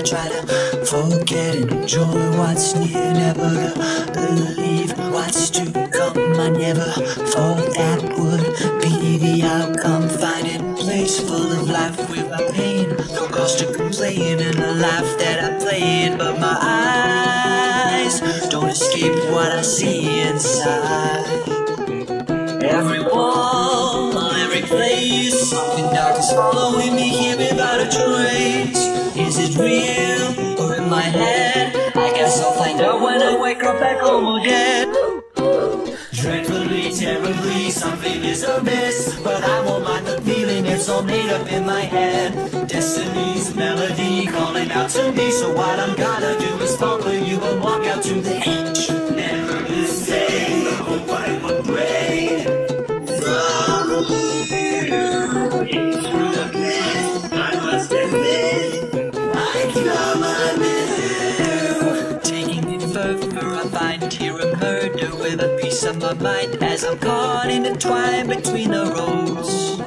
try to forget and enjoy what's near, never to believe what's to come. I never thought that would be the outcome. Finding a place full of life without pain, no cause to complain, and a life that I played. But my eyes don't escape what I see inside. Every wall, every place, something dark is following me here without a trace. Is it real or in my head? I guess I'll find out when I wake up back home again. Dreadfully, terribly, something is amiss, but I won't mind the feeling, it's all made up in my head. Destiny's melody calling out to me, so what I'm gonna do is follow you and walk out to the edge. Never the same, the hope I would pray. From you, through the pain, I must admit, I come anew. Taking it further, I find here a murder with a piece of my mind, as I'm caught in the twine between the roads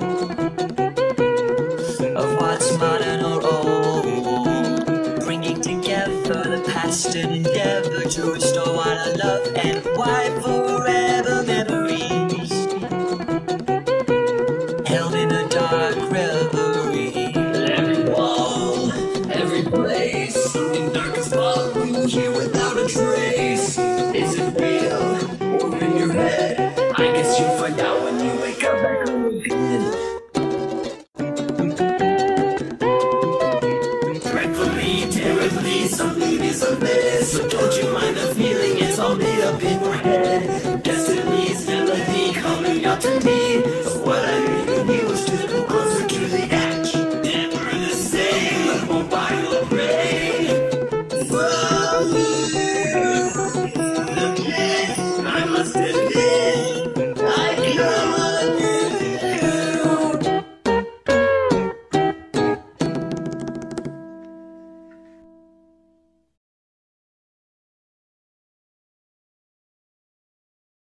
of what's modern or old, bringing together the past and endeavor to restore what I love and wipe forever memories held in